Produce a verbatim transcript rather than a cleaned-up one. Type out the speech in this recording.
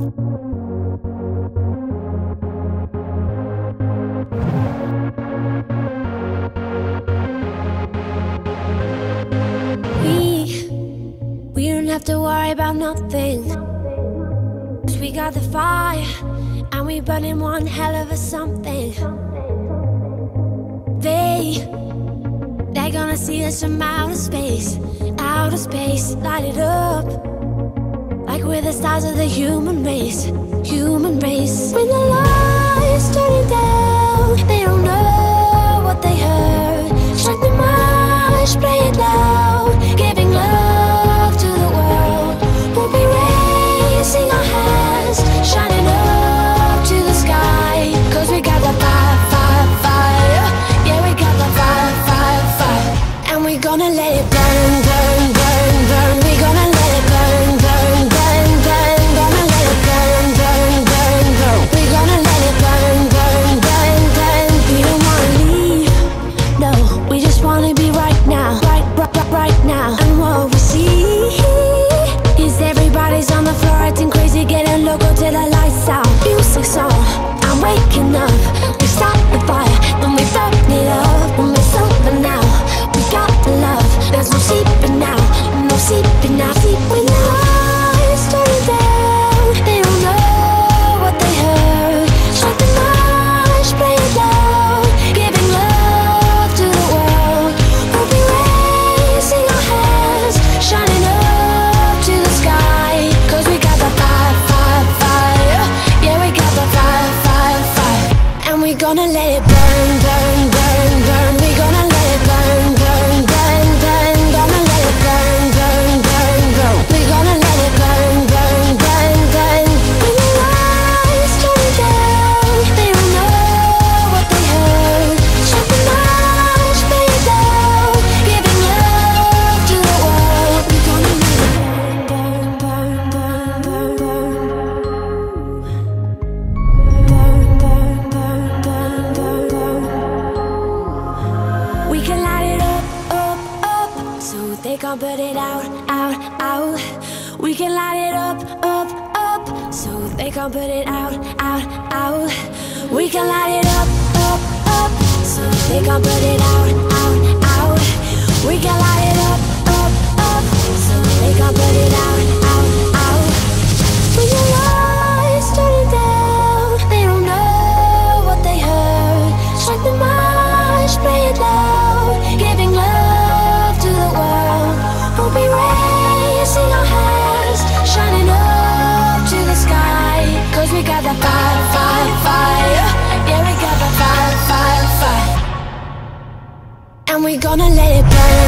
We, we don't have to worry about nothing, 'cause we got the fire, and we burning one hell of a something. They, they're gonna see us from outer space, outer space, light it up, like we're the stars of the human race, human race. When the lights turning down, they don't know what they heard. Strike the march, play it loud, giving love to the world. We'll be raising our hands, shining up to the sky, 'cause we got the fire, fire, fire. Yeah, we got the fire, fire, fire. And we're gonna let it burn, burn, burn, burn. We're gonna let it burn, burn, burn, burn. Gonna let it burn, burn, burn, burn. We're gonna let it burn, burn, burn, burn. We don't wanna leave, no, we just wanna be right now, right, right, right, right now. And what we see is everybody's on the floor acting crazy, getting loco till the lights out. Music's on, I'm waking up. We start the fire, then we burn it up. When we're sober now, we got the love. There's no sleeping now, no sleeping now. Sleep when the lights turn down, they don't know what they heard. Strike the march, play it loud, giving love to the world. We'll be raising our hands, shining up to the sky, 'cause we got the fire, fire, fire. Yeah, we got the fire, fire, fire. And we're gonna let it burn, burn, burn, burn. We're gonna let it burn, burn, burn, burn. Gonna let it burn, burn, burn, burn. We're gonna let it burn, burn, burn, burn. When the lights turn down, they don't know what they heard. Strike the march, play it loud, giving love to the world. We're gonna let it burn, burn, burn, burn, burn, burn, burn, burn, burn, burn, burn. We can light it up, up, up, so they can't put it out, out, out. We can light it up, up, up, so they can't put it out, out, out. We can light it up, up, up, so they can't put it out, out, out. We can light it up, up, up, so they can't put it out, out, out. When the lights turn down, they don't know what they heard. Strike the march, play it loud, giving love to the world. We'll be raising our hands, shining up to the sky, 'cause we got the fire, fire, fire. Yeah, we got the fire, fire, fire. And we're gonna let it burn.